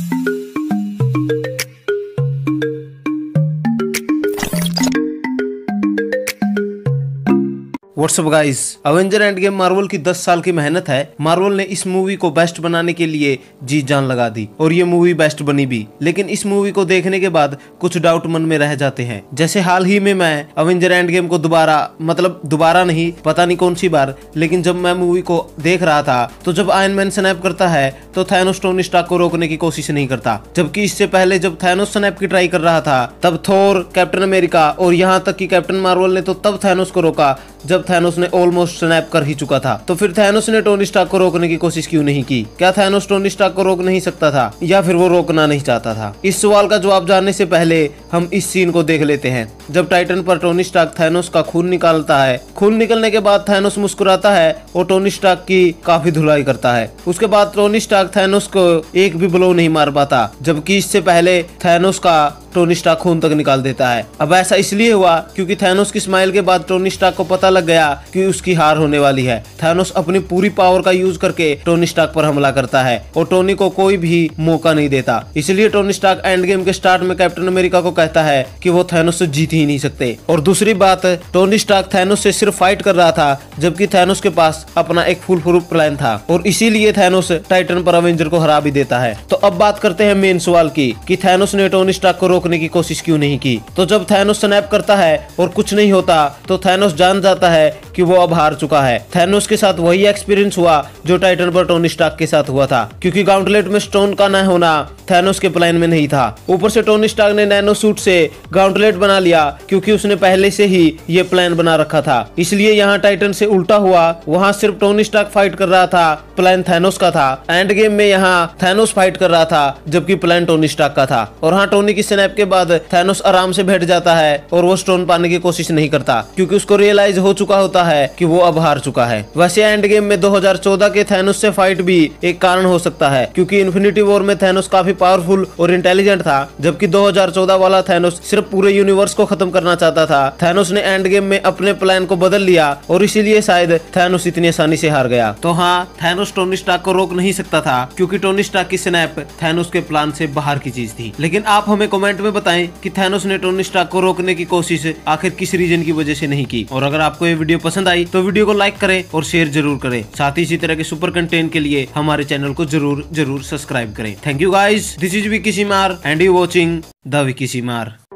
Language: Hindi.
WhatsApp guys, avenger endgame Marvel की 10 साल की मेहनत है। मार्वल ने इस मूवी को बेस्ट बनाने के लिए जी जान लगा दी और ये मूवी बेस्ट बनी भी। लेकिन इस मूवी को देखने के बाद कुछ डाउट मन में रह जाते हैं। जैसे हाल ही में मैं अवेंजर एंड गेम को दोबारा नहीं, पता नहीं कौन सी बार, लेकिन जब मैं मूवी को देख रहा था तो जब आयरन मैन स्नैप करता है तो थैनोस टोनी स्टार्क को रोकने की कोशिश नहीं करता, जबकि इससे पहले जब थैनोस स्नैप की ट्राई कर रहा था तब थोर, कैप्टन अमेरिका और यहाँ तक कि कैप्टन मार्वल ने तो तब थैनोस को रोका जब थैनोस ने ऑलमोस्ट स्नैप कर ही चुका था। तो फिर थैनोस ने टोनी स्टार्क को रोकने की कोशिश क्यों नहीं की? क्या थैनोस टोनी स्टार्क को रोक नहीं सकता था या फिर वो रोकना नहीं चाहता था? इस सवाल का जवाब जानने से पहले हम इस सीन को देख लेते हैं जब टाइटन पर टोनी स्टार्क थैनोस का खून निकालता है। खून निकलने के बाद थैनोस मुस्कुराता है और टोनी स्टार्क की काफी धुलाई करता है। उसके बाद टोनी स्टार्क थैनोस को एक भी ब्लो नहीं मार पाता, जबकि इससे पहले थैनोस का टोनी स्टार्क खून तक निकाल देता है। अब ऐसा इसलिए हुआ क्योंकि थैनोस की स्माइल के बाद टोनी स्टार्क को पता लग गया कि उसकी हार होने वाली है। थैनोस अपनी पूरी पावर का यूज करके टोनी स्टार्क पर हमला करता है और टोनी को कोई भी मौका नहीं देता। इसलिए टोनी स्टार्क एंड गेम के स्टार्ट में कैप्टन अमेरिका को कहता है कि वो थैनोस से जीत ही नहीं सकते। और दूसरी बात, टोनी स्टार्क थैनोस से सिर्फ फाइट कर रहा था, जबकि थैनोस के पास अपना एक फुल प्रूफ प्लान था और इसीलिए थैनोस टाइटन पर अवेंजर को हरा भी देता है। तो अब बात करते हैं मेन सवाल की कि थैनोस ने टोनी स्टार्क को रोकने की कोशिश क्यों नहीं की? तो जब थैनोस स्नैप करता है और कुछ नहीं होता तो थैनोस जान जाता है कि वो अब हार चुका है। थैनोस के साथ वही एक्सपीरियंस हुआ जो टाइटन पर टोनी स्टार्क के साथ हुआ था, क्योंकि गाउंटलेट में स्टोन का न होना थैनोस के प्लान में नहीं था। ऊपर से टोनी स्टार्क ने नैनो सूट से गाउंटलेट बना लिया क्योंकि उसने पहले से ही ये प्लान बना रखा था। इसलिए यहाँ टाइटन से उल्टा हुआ, वहाँ सिर्फ टोनी स्टार्क फाइट कर रहा था, प्लान थैनोस का था। एंड गेम में यहाँ थैनोस फाइट कर रहा था जबकि प्लान टोनी स्टार्क का था। और हाँ, टोनी की स्नैप के बाद थैनोस आराम से बैठ जाता है और वो स्टोन पाने की कोशिश नहीं करता क्योंकि उसको रियलाइज हो चुका होता है कि वो अब हार चुका है। वैसे एंड गेम में 2014 के थैनोस से फाइट भी एक कारण हो सकता है क्योंकि इन्फिनिटी वॉर में थैनोस काफी पावरफुल और इंटेलिजेंट था, जबकि 2014 वाला थैनोस सिर्फ पूरे यूनिवर्स को खत्म करना चाहता था। थैनोस ने एंड गेम में अपने प्लान को बदल लिया और इसीलिए शायद थैनोस इतनी आसानी से हार गया। तो हाँ, थैनोस टोनी स्टार्क को रोक नहीं सकता था क्योंकि टोनी स्टार्क की स्नैप थैनोस के प्लान से बाहर की चीज थी। लेकिन आप हमें कमेंट में बताएं कि थैनोस ने टोनी स्टार्क को रोकने की कोशिश आखिर किस रीजन की वजह से नहीं की। और अगर आपको ये वीडियो पसंद आई तो वीडियो को लाइक करें और शेयर जरूर करें। साथ ही इसी तरह के सुपर कंटेंट के लिए हमारे चैनल को जरूर सब्सक्राइब करें। Thank you guys, this is Vicky Seemar and you watching the Vicky सीमार।